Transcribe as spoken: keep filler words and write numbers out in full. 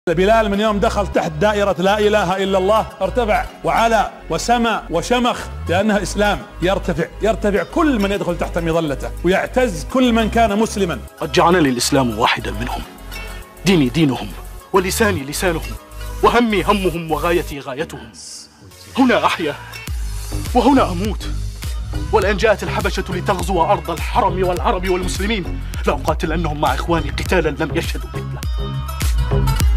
بلال من يوم دخل تحت دائرة لا إله إلا الله ارتفع وعلى وسمى وشمخ، لأنها إسلام. يرتفع يرتفع كل من يدخل تحت مظلته، ويعتز كل من كان مسلما. قد جعلني الإسلام واحدا منهم، ديني دينهم ولساني لسانهم وهمي همهم وغايتي غايتهم. هنا أحيا وهنا أموت، ولأن جاءت الحبشة لتغزو أرض الحرم والعرب والمسلمين لأقاتلنهم مع إخواني قتالا لم يشهدوا مثله.